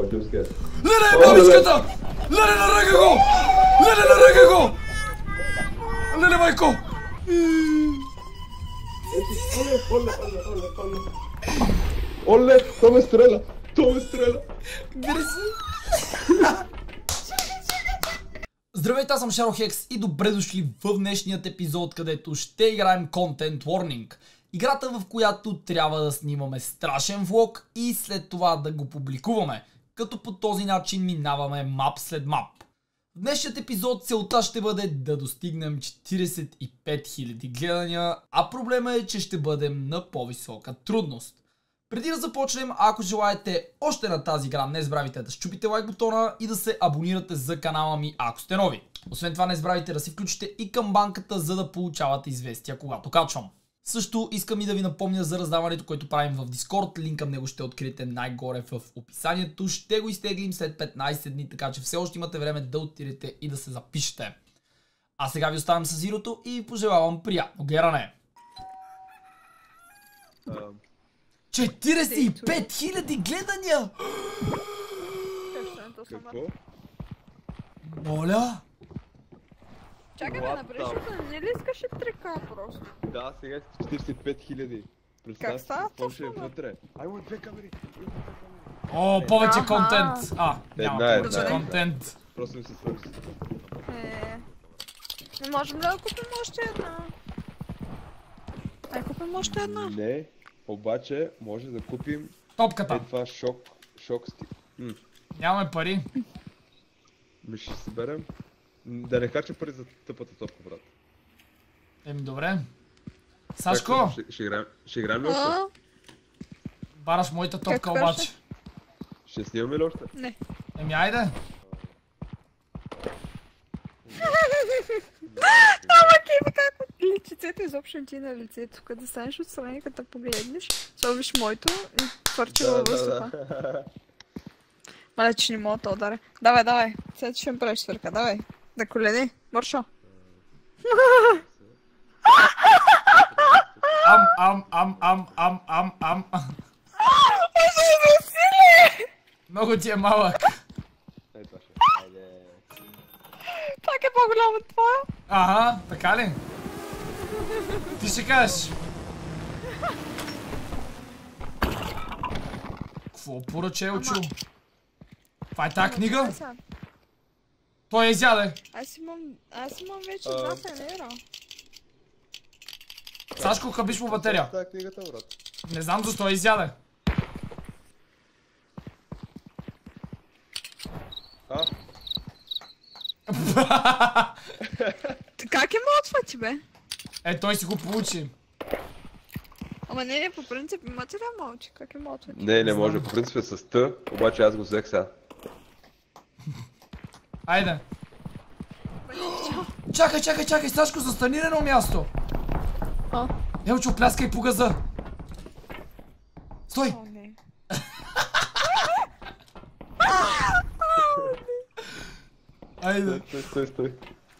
джъмскер. Леле, бабичката! Леле, наръга го! Леле, наръга го! Леле, майко! Оле, то ме стреля! То ме стреля! Здравейте, аз съм Шарохекс и добре дошли в днешният епизод, където ще играем Content Warning. Играта, в която трябва да снимаме страшен влог и след това да го публикуваме, като по този начин минаваме мап след мап. В днешният епизод целта ще бъде да достигнем 45 000 гледания, а проблема е, че ще бъдем на по-висока трудност. Преди да започнем, ако желаете още на тази игра, не забравяйте да щупите лайк бутона и да се абонирате за канала ми, ако сте нови. Освен това, не забравяйте да си включите и камбанката, за да получавате известия, когато качвам. Също искам и да ви напомня за раздаването, което правим в Discord. Линк към него ще откриете най-горе в описанието. Ще го изтеглим след 15 дни, така че все още имате време да отидете и да се запишете. А сега ви оставям с Зирото и ви пожелавам приятно гледане. 45 000 гледания! Какво? Моля? Чакай да направиш, не ли искаш и 3К просто? Да, сега искаш 45 000. Как става какво ще е вътре. Аймо две камери. О, повече контент! Няма повече една. контент. Просто ми се свърши. Не можем ли да купим още една? Ай, купим още една. Не, обаче може да купим Топката. това шок стик. Нямаме пари. Ми ще си берем. Да не кача пари за тъпата топка, брат. Еми добре. Сашко! Ще играем ли още? Бараш моята топка Как обаче. Ще снимаме ли още? Не. Еми айде. Ама кефа как лицето изобщо ти на лицето, като станеш отстрани, като погледнеш, сложиш моето и твърчи във въздуха. Мале, че не мога да ударя. Давай, сега ще ми правиш свърка, давай. Да колени, Мършо. Ам. Много ти е малък. Ей, това ще. Айде. Пак е по-голям от това. Ага, така ли? Ти ще кажеш. Какво поръча е очу? Това е тази книга? Той я изяде. Аз имам вече 2 фенера. Сашко, хабиш му батерия. Това е книгата, брат. Не знам защо я изяде. Как е младва ти, бе? Е, той си го получи. Ама не, по принцип имате ли малче? Как е младва ти? Не може. По принцип е с Т, обаче аз го взех сега. Айде. Чакай, Сашко, застани на едно място. Елчо, пляскай по газа. Стой! О, не. Айде. Стой.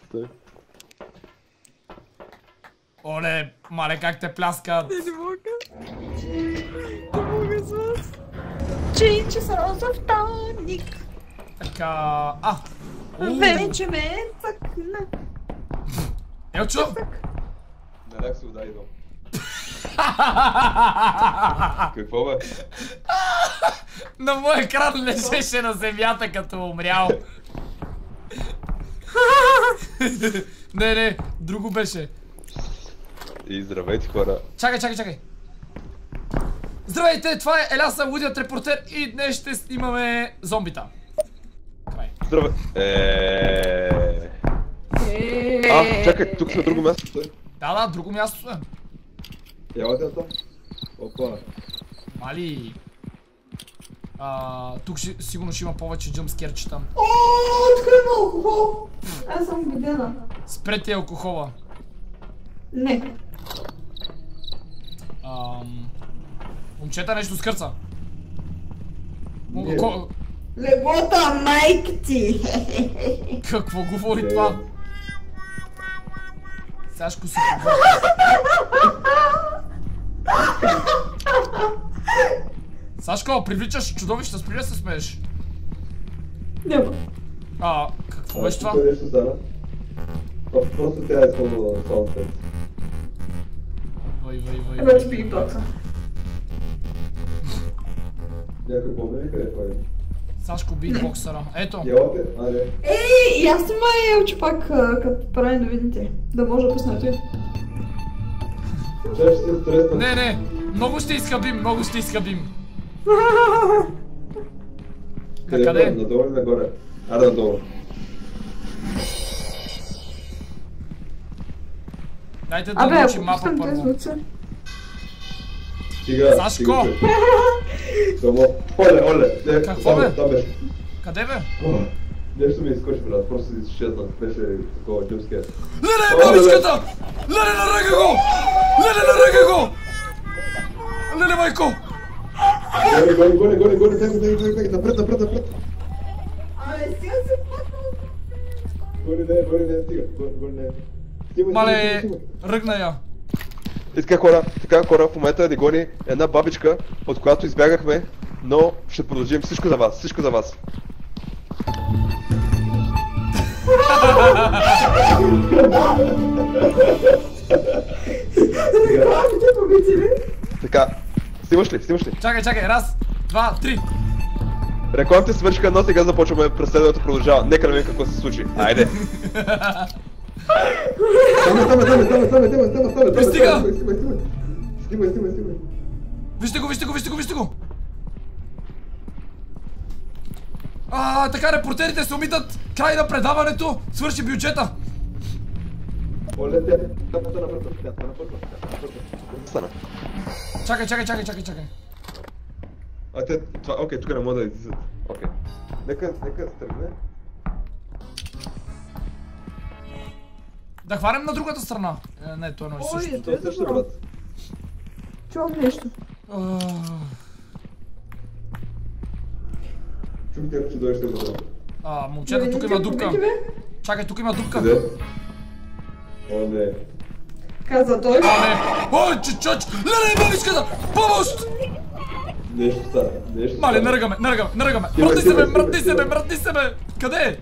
Оле, мале, как те пляскат. Не мога. Не мога с вас. Чинче с розов тоник. Така... Вече ме цъкна. Елчо! Наляк се удай дом. Какво бе? На моя екран лежеше на земята като умрял. Не, друго беше. И здравейте, хора. Чакай. Здравейте, това е Еляса, лудият репортер и днес ще снимаме зомбита. Здравей. Чакай, тук сме друго място. Да, друго място е. Елате там. Опа. Мали. Тук сигурно ще има повече джъмпскерчета. Откривам алкохол. Аз съм видена. Спрете алкохола. Не. Момчета, нещо скърца. Лебота, майка ти! Какво говори това? Сашко се побърка. Сашко, привличаш чудовища, спри да се смееш. Няма. Какво беше това? Тук нещо стана. Просто тя е изпълнила саундтрек. Вай. Вече би ги плака. Някой помня ли къде е? Сашко битбоксъра. Ето. Ялате? А, не. Ей, аз съм май елче пак, като правим да видите. Да може да пуснете. Чаш си интересно. Не. Много ще изхабим. Къде? Надолу или нагоре? Аре, надолу. Дайте да Абе, научим ако мапа пускам тези първо. звуци. Стига. Сашко! Само. Оле. Не, Какво, бе? Там беше. Къде бе? Нещо ми изкочи, брат. Просто си изчезна. Беше такова джъмскер. Леле, бабичката! Леле, наръга го! Леле, майко! Гони, бег, напред. Абе, сега се плакал. Гони, не, стига. Гони, не. Мале, ръгна я. И така хора, в момента ни гони една бабичка, от която избягахме, но ще продължим всичко за вас. Рекламите победили. Така, снимаш ли? Чакай, раз, два, три. Рекламите свършиха, но сега започваме, преследването продължава. Нека да видим какво се случи. Айде! Става! Пристига! Снимай! Вижте го! Така репортерите се умитат, край на предаването, свърши бюджета. Оле, тя стана. Чакай. Окей, тук не мога да излизат. Окей. Нека тръгне. Да хванем на другата страна. Не, то е едно и също. Ой, ето Също, добро. брат. Чувам нещо. Чух те, че дойдеш да го. Момчета, тук има дупка. Чакай, тук има дупка. Къде? О, не. Каза той. Ой, чач! Леле, бабичката! Помощ! Нещо стана. Мале, наръгаме. Мръдни се, бе! Къде е?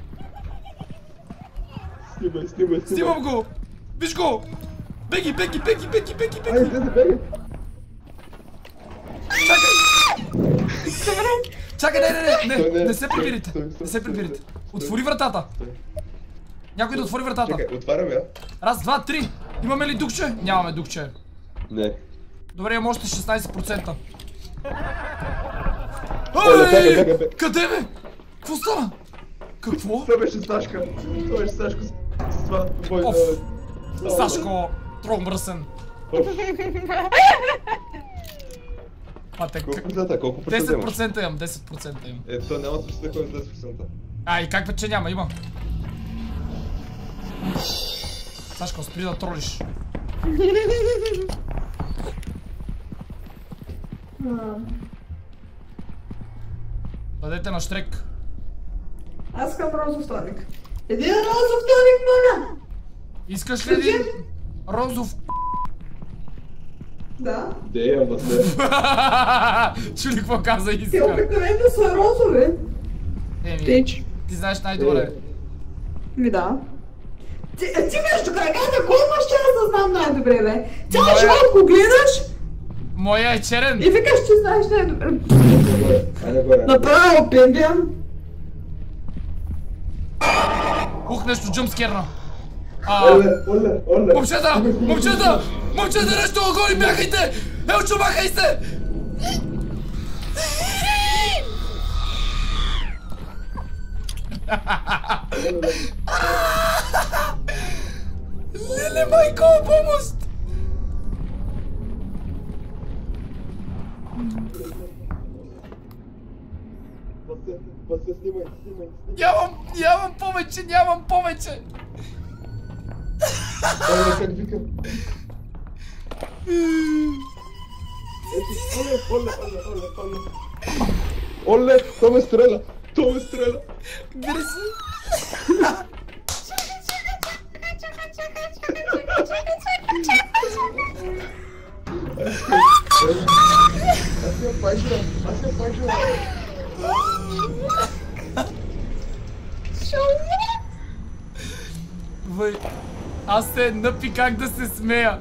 Снимай. Снимам го! Виж го! Беги! Ай, беги! Чакай, не се прибирайте. Отвори вратата. Някой да отвори вратата. Чакай, отварям я. Раз, два, три. Имаме ли дукче? Нямаме дукче. Не. Добре, имам още 16%. Бега. Къде бе? Какво стана? Какво? Това беше Сашка. С това. Сашко, трол мръсен. Колко процента имаш? 10% имам, 10% имам. Ето, няма случай да ходим 10%. И как бе, че няма, има. Сашко, спри да тролиш. Бъдете на штрек. Аз искам розов тоник. Един розов тоник, моля! Искаш ли един розов? Да. Ама се. Чули какво каза Те иска. обикновено са розови. Пич. Ти знаеш най-добре. Ми да. Ти между краката, кой имаш шанс да знам най-добре, бе? Цял живот го гледаш Моя е черен. и викаш, че знаеш най-добре. Айде горе. Направо пиндиан. Ух, нещо джъмпскерна. Оле. Момчета, нещо огони, бягайте! Елчо, махай се! Леле, майко, помощ! Снимай. Нямам повече! Как викам? Оле, то ме стреля! Бери се! Аз я пажа. Вай. Аз се напи как да се смея.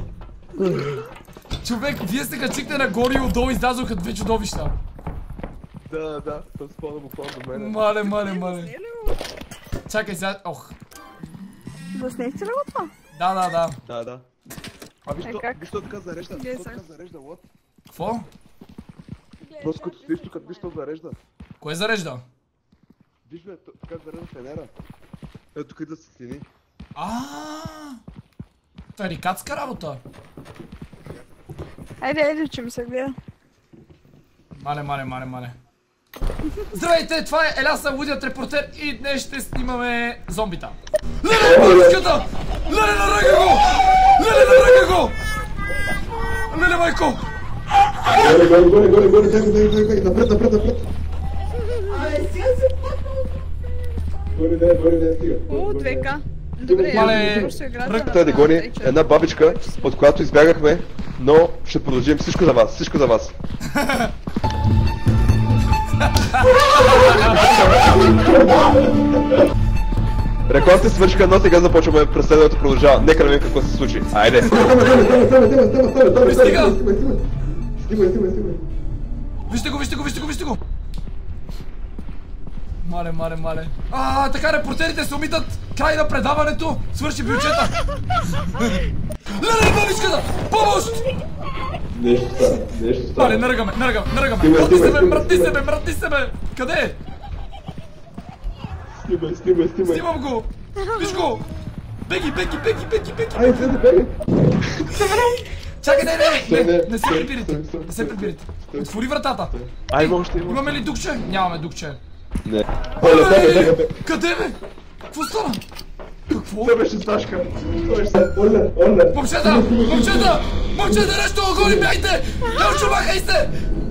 Човек, вие се качихте нагоре и отдолу излязоха две чудовища. Да, то спълна буквално до мене. Мале. Чакай сега, ох. Заснехте ли го това? Да. А виж как? то така зарежда, Гледай то така сега. зарежда, лот. Какво? Просто като стоиш тук, виж то зарежда. Кое зарежда? Виж бе, така зарежда фенера. Ето тук идва светлини. Тарикатска работа. Айде, че ми се гледа. Мале. Здравейте, това е Еляса, лудият репортер и днес ще снимаме зомбита. Леле, бабичката! Леле, наръга го! Леле, майко! Горе, напред. Горе, стига. 2К. Добре, Мале, ще играта Ръката да гони една бабичка, от която избягахме, но ще продължим всичко за вас. Рекламите свършиха, но сега започваме, преследването продължава. Нека да видим какво се случи. Айде! Стига! Стигай! Вижте го! Мале. Така репортерите се умитат. Край на предаването. Свърши бюджета. Леле, бабичката! Помощ! Нещо става. Мале, наръгаме. Мрътни се, бе! Къде е? Снимай. Снимам го! Виж го! Беги! Ай, беги! Чакай, не се прибирайте. Отвори вратата. Ай, още има. Имаме ли дукче? Нямаме дукче. Не. Къде бе? Какво стана? Какво? Това беше Сашка. Оле. Момчета, нещо огони, бяйте! Не очумахай се!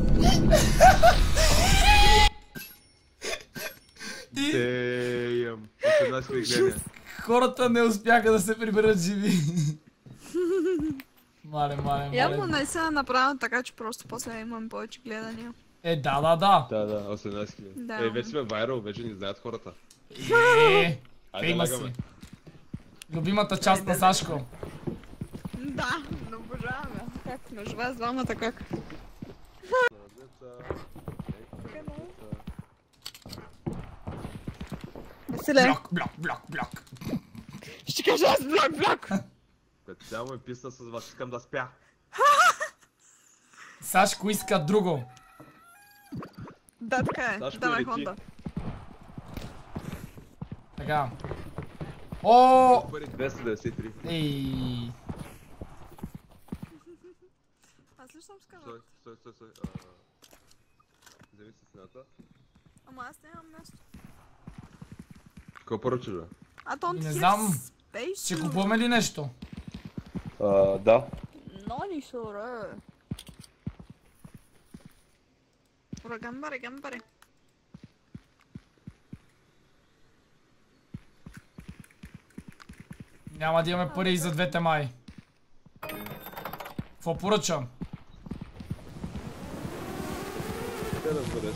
И Дейм. Една скригление. хората не успяха да се приберат живи. Мале. Явно не се направя така, че просто после имам повече гледания. Да. Да, 18 хиляди. Да. Вече сме вайрал, вече ни знаят хората. Фейма си. Любимата част на Сашко. Да, но обожаваме. Как между вас двамата как? Василе, Блок. ще кажа аз блок. Като цяло ме писна с вас, искам да спя. Сашко иска друго. Да, така е. Сашко, Давай лети. Хонда. Така. О! Пари 293. Ей. Аз ли съм сказал? Стой. Вземи си цената. Ама аз нямам място. Какво поръчаш, бе? А то Не знам. Space. Ще купуваме ли нещо? Да. Но ни шура. Гамбаре. Няма да имаме пари и за двете май. Какво поръчам? Къде да бъдеш?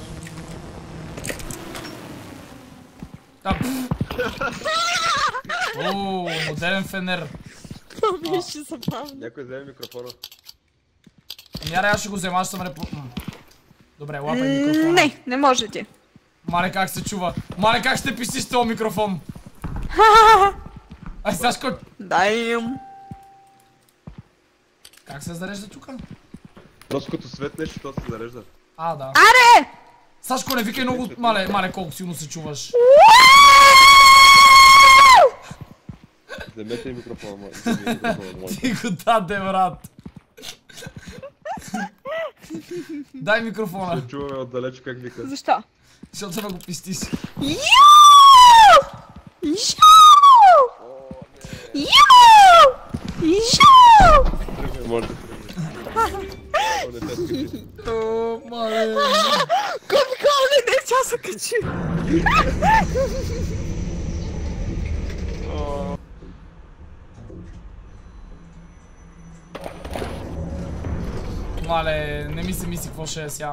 О, модерен фенер. Това беше забавно. Някой вземе микрофона. Аре, аз ще го взема, аз съм Добре, лапай микрофона. Не може ти. Мале, как се чува? Мале, как ще пишеш с този микрофон? Ай, Сашко! Дай им. Как се зарежда тука? Просто като светнеш, то се зарежда. Да. Аре! Сашко, не викай много... Мале, колко силно се чуваш. Вземете и микрофона, моля. Ти го даде, брат. Дай микрофона. Ще чуваме отдалеч как вика. Защо? Защото да го пистиш. Може да тръгне. О, мале. Коле, не, тя се качи. Мале, не ми се мисли какво ще е сега.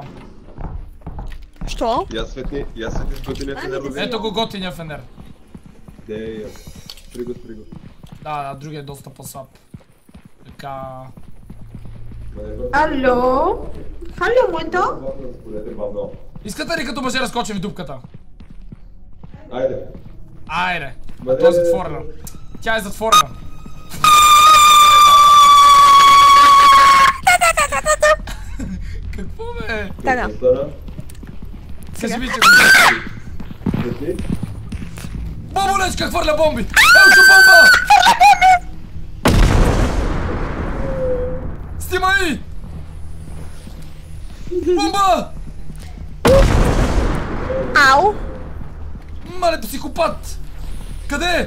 Що? Я светни с готиния фенер. Ето го готиния фенер. Дейм. Спри го. Да, другия е доста по-слаб. Така... Ало? Хало, моето? Искате ли като мъже разкочим в дупката? Айде. Айде. Той е затворена. Тя е затворена. Какво бе? Така. Кажи ми, че го... Бомболечка хвърля бомби! Елчо, бомба! Снимай! Бомба! Ау! Мале, психопат! Къде?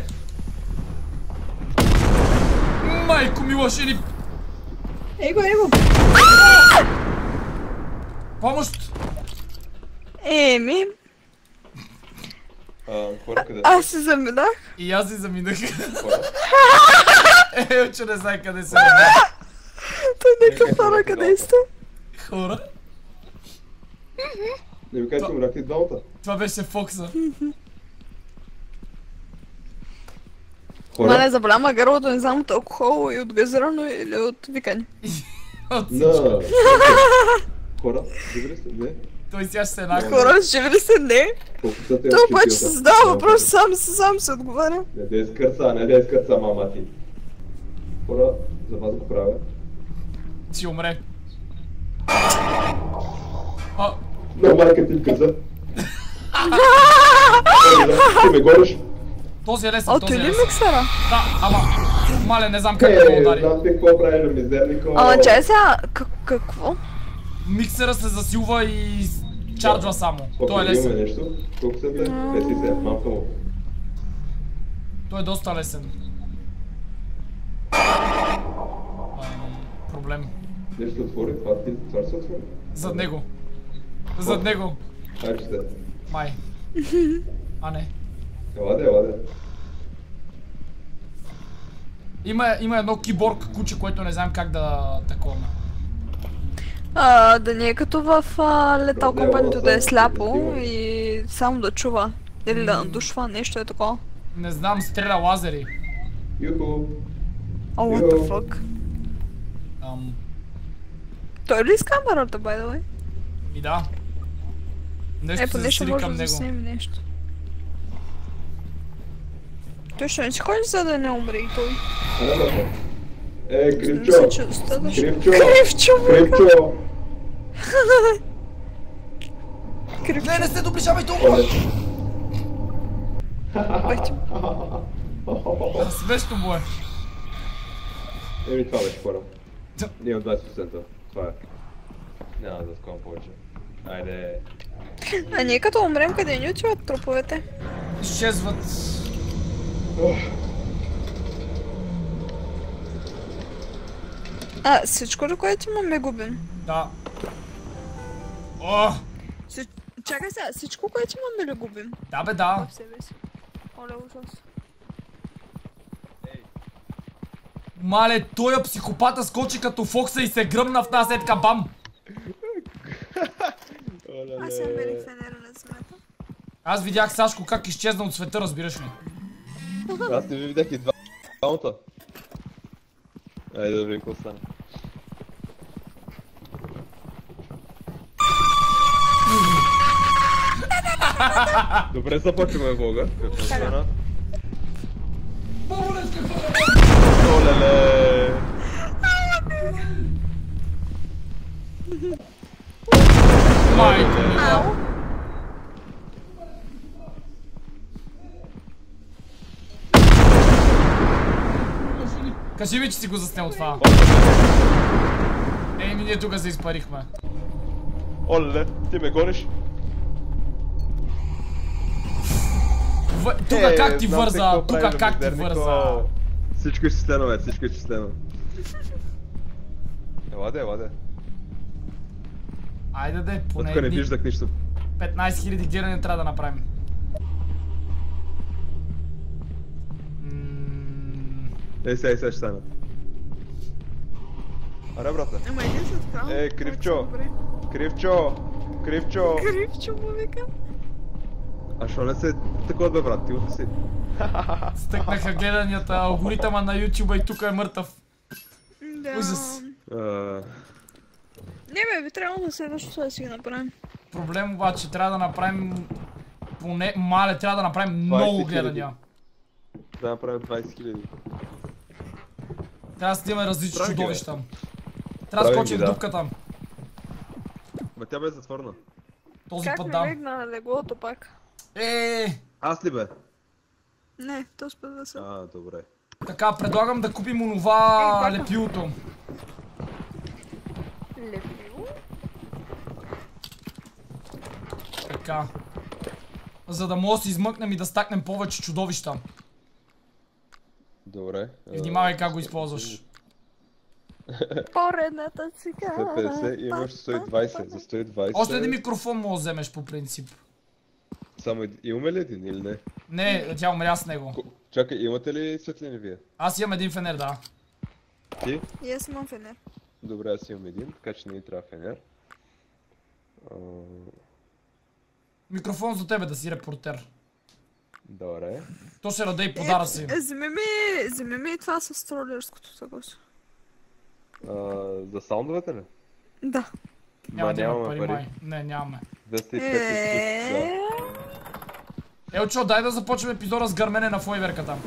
Майко мила, ще ни... Его! Помощ! Еми, Хора, къде? аз се заминах. И аз си заминах. Хора? Елчо не знае къде се намира. Той някакъв хора, къде сте? Хора? Не ми кажете, умряхте и двамата. Това беше Фокса. Мале, заболяма гърлото, не знам от алкохол и от газирано или от викане. От На. всичко. Хора, добре сте? Не. Той сега ще се накъл. Хора, живи ли се? Не. Колко са те Това обаче очи, се задава въпрос, сам се отговаря. Не дей скърца, мама ти. Хора, за вас го правя. Ще умре. Но майка ти каза. Ти ме гориш? Този е лесен, О, този той е ли лесен. миксера? Да, ама... Мале, не знам как да го удари. Знам ти какво прави на мизернико. Ама чай сега, какво? Миксера се засилва и чарджва само. Той е Имаме лесен. нещо? Колко са те? 57, малко му. Той е доста лесен. Проблем. Нещо отвори, това се отвори. Зад него. Зад него. Ай, че сте. Май. А не. Еладе. Има едно киборг куче, което не знам как да таковаме. Да не е като в Lethal Company, да е сляпо и само да чува. Или да надушва, нещо е такова. Не знам, стреля лазери. Юху. О, what the fuck? Той ли с камерата, by the way? И да. Нещо се Поне ще засили може към да него. заснеме нещо. Той ще не си ходи, за да не умре и той. Кривчо! Мисля, че достатъчно. Кривчо! Кривчо! Кривчо! Не се доближавай толкова! Смешно му е. Това беше хора. Ние от 20%. Това е. Няма да скувам повече. Айде. А ние като умрем, къде ни отиват труповете? Изчезват. Всичко ли, което имаме, губим? Да. О! Чакай сега, всичко, което имаме ли губим? Да бе, да. В себе си. Оле, ужас. Мале, той психопата скочи като Фокса и се гръмна в нас, е така бам! Аз съм били фенера на земята. Аз видях Сашко как изчезна от света, разбираш ли? Аз не ви видях и двамата. Айде да видим какво стане. Добре започваме влога. Какво стана? Олеле! Майко ми. Кажи ми, че си го заснел това. Ей, ние тук се изпарихме. Олеле, ти ме гониш? Тука как ти върза? Тука как ти върза? Всичко е чистено, бе, всичко е чистено. Еладе. Айде да поне Тук не виждах нищо. 15 000 гледания трябва да направим. Сега ще стана. Аре, брата. Ама един се отправя. Кривчо! Кривчо! Кривчо му вика. А шо не се такова бе, брат, ти утре си. Стъкнаха гледанията, алгоритъма на YouTube и тук е мъртъв. Да. Ужас. Не бе, би трябвало да следващото да си ги направим. Проблем обаче, трябва да направим поне, трябва да направим 20 много 000. гледания. Да направим 20 000. Трябва да снимаме различни Правим ги, чудовища. Трябва да Правим скочим ги, в да. дупката. Ма тя бе затворена. Този Как път ме да. легна на леглото пак? Аз ли бе? Не, то спът да се. Добре. Така, предлагам да купим онова бака. лепилото. Лепило? Така. За да може да се измъкнем и да стакнем повече чудовища. Добре. И внимавай как го използваш. Поредната цигара. 150 и имаш 120. За 120. Още един микрофон може да вземеш по принцип. Само имаме ли един или не? Не, тя умря с него. Чакай, имате ли светлини вие? Аз имам един фенер, да. Ти? И аз имам фенер. Добре, аз имам един, така че не ни трябва фенер. Микрофон за тебе да си репортер. Добре. То ще раде и подара си. Вземи ми това с тролерското съгласие. За саундовете ли? Да. Няма да има нямаме пари, май. Не, нямаме. 205 Елчо, дай да започнем епизода с гърмене на фойверката.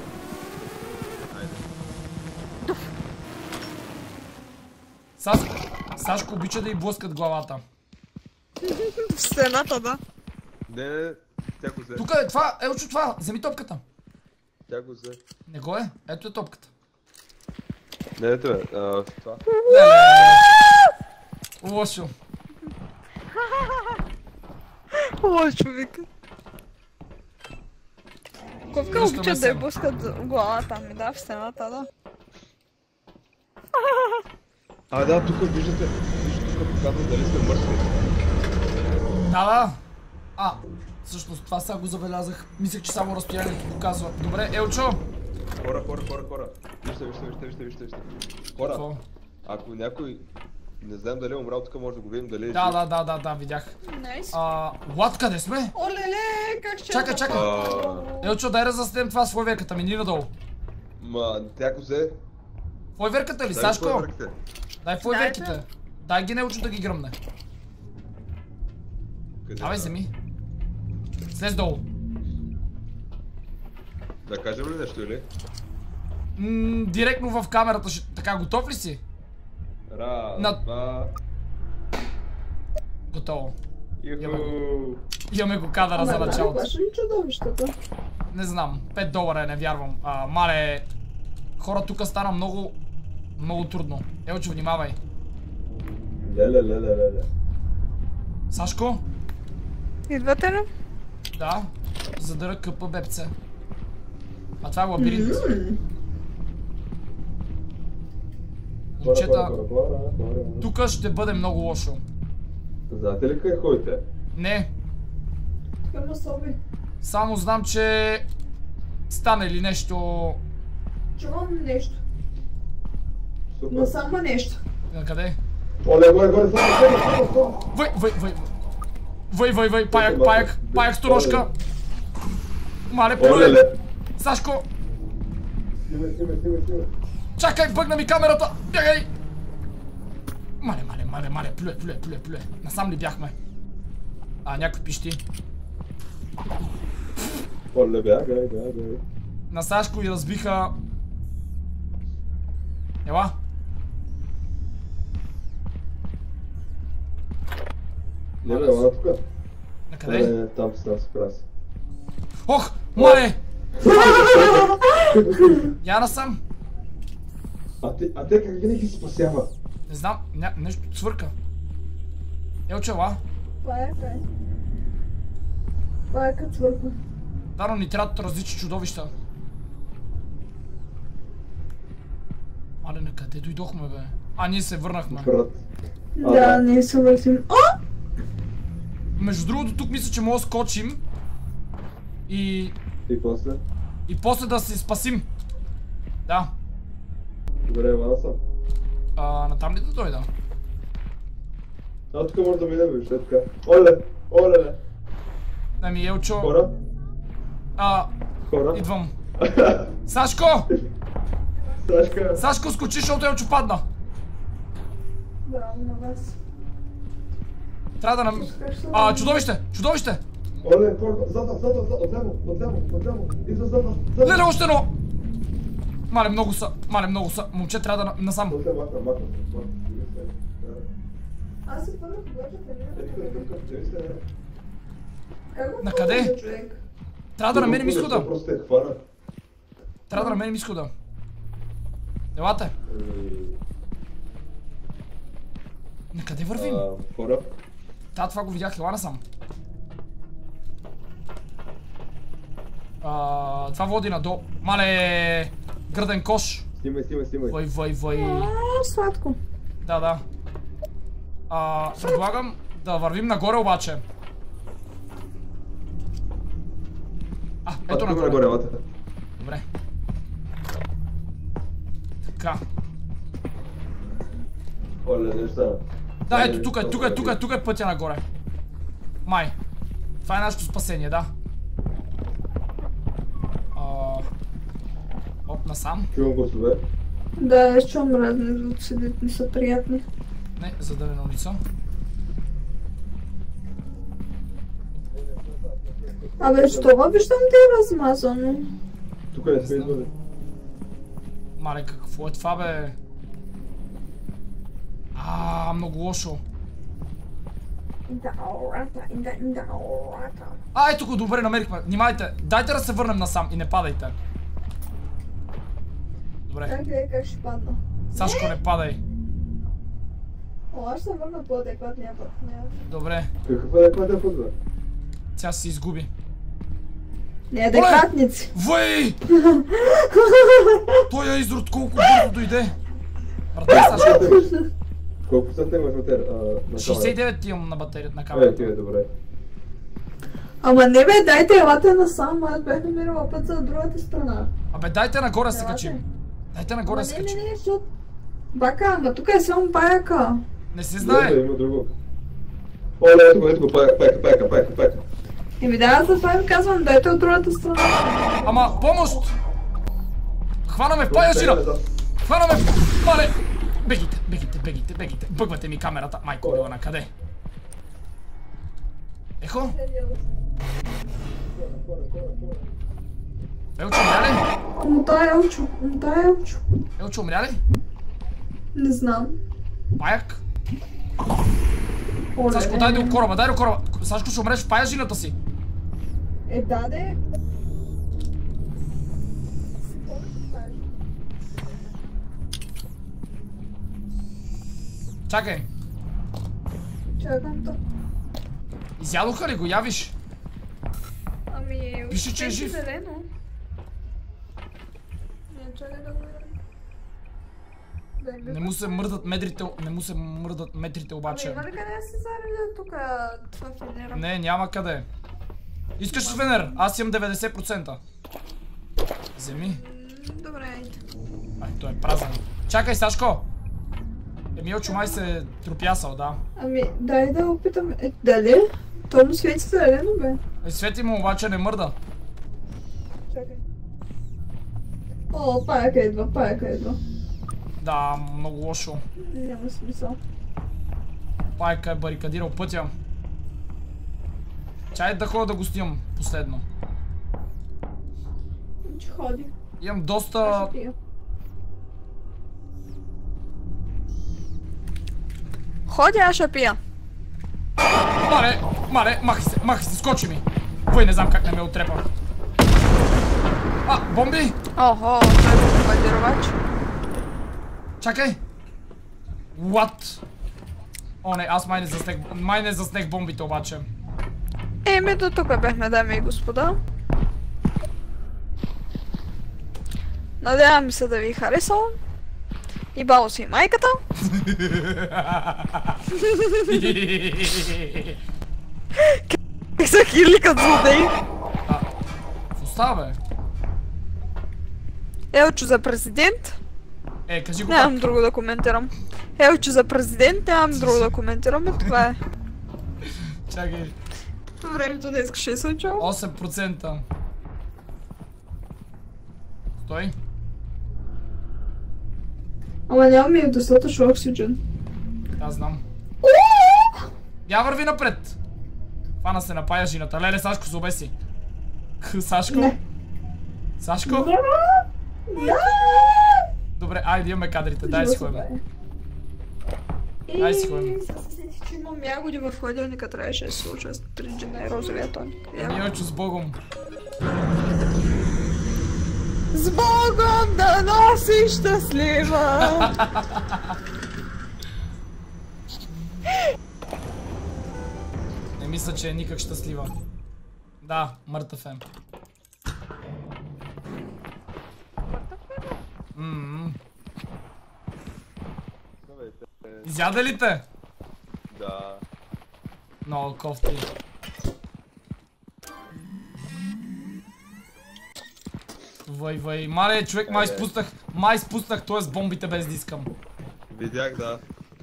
Сашко обича да й блъскат главата. В стената, да. Не, тя го взе. Тук е това, Елчо, това, вземи топката. Тя го взе. Не го е, ето е топката. Не, ето е, това. Лошо. О, човек. Ковка Връщаме обича се. да я блъскат главата ми, да, в стената, да. Да, тук виждате тук показва дали сме мъртви. Да. Всъщност това сега го забелязах. Мислех, че само разстоянието показва. Добре, Елчо. Хора. Вижте. Хора, Какво? ако някой, не знам дали е умрял, тук може да го видим дали е жив. Да, видях. Найс. Лад, къде сме? Олеле, как ще... Чакай. Елчо, дай да заснем това с фойверката, мини надолу. Тя го взе. Фойверката ли, Дай Сашко? фойверките. Дай фойверките. Дай ги Елчо да ги гръмне. Къде Абе, са? вземи. Слез долу. Да кажем ли нещо или? Директно в камерата. Така, готов ли си? Раз, два... Готово. Юху! Имаме го кадъра за началото. Плаша ли чудовищата? Не знам, $5 не вярвам. Мале, хора, тук стана много трудно. Елчо, внимавай. Леле. Сашко? Идвате ли? Да. Задъра къпа бебце. Това е лабиринт. Момчета, тук ще бъде много лошо. Знаете ли къде ходите? Не, Към особи. само знам, че стане ли нещо... Чувам нещо. Супер. Само нещо. На къде? Оле, горе, Въй, паяк сторожка. Мале, поле. Сашко, Снимай. чакай, бъгна ми камерата. Бягай. Мале, плюе. Насам ли бяхме? Някой пищи. Оле, бягай. На Сашко и разбиха... Ела. Не бе, ела тука. На къде? Там се праси. Ох, мале! Я насам. А те как винаги се спасява? Не знам, нещо свърка. Елчо, ела. Паякът свърква. Да, но ни трябват различни чудовища. Мале, на къде дойдохме, бе? Ние се върнахме. Брат. Да, ние се въртим. Между другото, тук мисля, че може да скочим и после? и после да се спасим. Да. Добре, ела съм. Натам ли да дойда? Тук може да минем, виж, така. Оле. Ами, Елчо. Хора? Хора? Идвам. Сашко! Сашка! Сашко, скочи, защото Елчо падна. Да, на вас. Трябва да чудовище! Чудовище! Оле, зада, отляво, идва зада. Леле, още едно! Мале, много са. Момче, трябва да насам. Аз се първо поглеждате, На къде? Трябва да намерим изхода. Просто е хвана. Трябва да намерим изхода. Елате. На къде вървим? Хора? Да, това го видях, ела насам. Това води надолу. Мале, гръден кош. Снимай. Вой. Сладко. Да. Предлагам да вървим нагоре обаче. Ето нагоре. Добре. Така. Оле, неща. Да, ето, тук е пътя нагоре. Май. Това е нашето спасение, да. Оп, насам. Чувам гласове. Да, аз чувам разни звуци, не са приятни. Не, задънена улица. Абе, що виждам да е размазано? Тук не сме идвали. Мале, какво е това, бе? Много лошо. Ето го, добре, намерихме. Внимайте, дайте да се върнем насам и не падайте. Добре. Как ще падна? Сашко, не падай. Аз ще върна по адекватния път. Добре. Какъв е адекватен път, бе? Тя се изгуби. Неадекватници. Въй! Той я изрод колко бързо дойде. Брате, Сашко. Колко процента имаш батерия? 69 имам на батерията на камерата. Добре. Ама не бе, дайте елате насам, аз бях намерила път за другата страна. Абе, дайте нагоре се качим. Дайте нагоре се качим. Не, защото... Бака, ама тук е само паяка. Не се знае. Има друго. Оле, ето го, паяка. Еми да, аз за това им казвам, дайте от другата страна. Ама, помощ! Хванаме паяжина! Хванаме... Мале! Бегите. Бъгвате ми камерата. Майко, била на къде? Ехо? Елчо, умря ли? Мотая Елчо. Елчо, умря ли? Не знам. Паяк? Сашко, дай до кораба, Сашко, ще умреш в паяжината си. Даде. Чакай. Чакам то. Изядоха ли го, явиш? Ами... Пише, че е жив. Зелено. Не, чакай да го видим. Не му се мърдат метрите обаче. Ами има ли къде да се зарежда тук това фенера? Не, няма къде. Искаш фенер? Аз имам 90%. Вземи. Добре, айде. Той е празен. Чакай, Сашко! Елчо май се е тропясал, да. Ами, дай да опитам. Дали? То му свети зелено, бе. Свети му обаче не мърда. Чакай. О, паяка идва. Да, много лошо. Няма смисъл. Пайка е барикадирал пътя. Чай да ходя да го снимам последно. Че ходи. Имам доста... Ходи, аз ще пия. Мале, махай се, скочи ми. Кой не знам как не ме отрепа. Бомби! Охо, той е бомбардировач. Чакай! What? О, не, аз май не заснех бомбите обаче. Еми, до тук бяхме, дами и господа. Надявам се да ви харесал. И бао си майката. Как са хиликат злодеи? Какво става, бе? Елчо за президент. Кажи го Нямам пак. друго да коментирам. Елчо за президент, нямам друго да коментирам, това е. Чакай. Времето днес ще е случило. 8%. Стой. Ама нямаме достатъчно оксиджен. Аз знам. Я върви напред. Фана се напая жината. Леле, Сашко се обеси. Сашко? Не. Сашко? Добре, айде имаме кадрите. Дай си ходим. Дай си ходим. Че имам ягоди в хладилника, трябваше да се случва с триджина и розовия тоник. Йойчо, с Богом. С Богом да носи щастлива! Не мисля, че е никак щастлива. Да, мъртъв е. Изяда ли те? Да. Много кофти. Вай, мале, човек, май изпуснах, т.е. бомбите без да искам. Видях, да.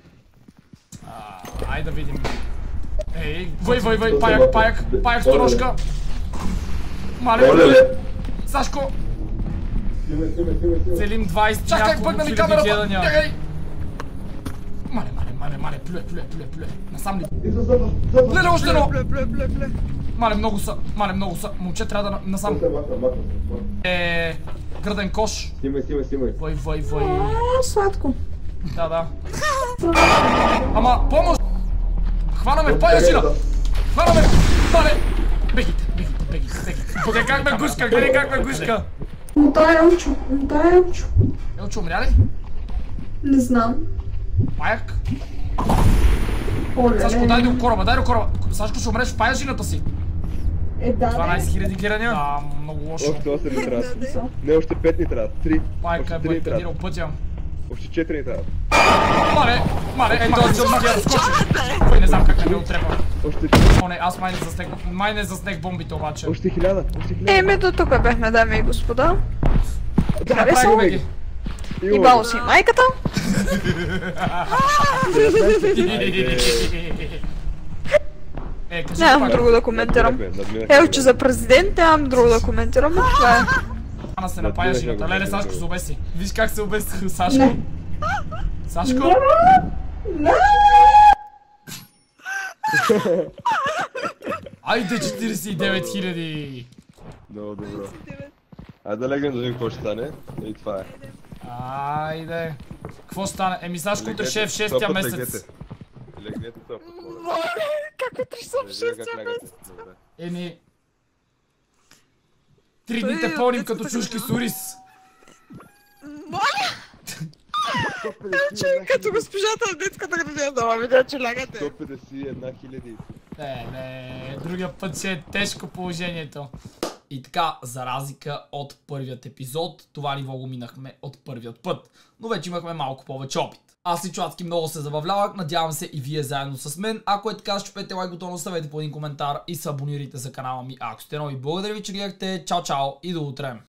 Айде да видим. Ей, вай, паяк, сторожка. Мале, Сашко. Целим 20 Чакай, бъгна ми камерата! Чакай! Мале, плюе. Насам ли? Леле, още едно! Бле. Мале, много са. Момче, трябва да насам. Граден кош. Снимай. Вай. Сладко. Да. Ама, помощ! Хванаме паяжина! Мале! Бегите. Гледай как ме гушка! Мотая Елчо. Елчо, умря ли? Не знам. Паяк? Оле. Сашко, дай до кораба. Сашко, ще умреш в паяжината си. Да. 12 000 гирания? Да, много лошо. Още 8 ни трябва. Не, още 5 ни трябва. 3. Паяка е барикадирал пътя. Още 4 ни трябва. Мале, този от магия разкочи. Кой не знам как не ме отрепа. Още... О, не, аз май не заснех бомбите обаче. Още 1000. Еми до тук бехме, дами и господа. Направихме ги. И бао си майката. Кажи Нямам пак. друго да коментирам. Елчо за президент, нямам друго да коментирам. Това е. Ана се напая жината. Леле, Сашко се обеси. Виж как се обеси Сашко. Сашко? Айде 49 000. Много добро. Айде да легнем да видим какво ще стане. И това е. Айде. Какво стане? Еми Сашко утре ще е в 6-тия месец. Легнете топ. Как утре съм в 6-тия месец? Еми... 3 дните пълним като чушки с ориз. Елчо, като госпожата в детската градина, да видя, че лягате. 151 хиляди. Не, другия път ще е тежко положението. И така, за разлика от първият епизод, това ниво го минахме от първият път. Но вече имахме малко повече опит. Аз лично адски много се забавлявах, надявам се и вие заедно с мен. Ако е така, щупете лайк бутона, оставете по един коментар и се абонирайте за канала ми, ако сте нови. Благодаря ви, че гледахте. Чао и до утре!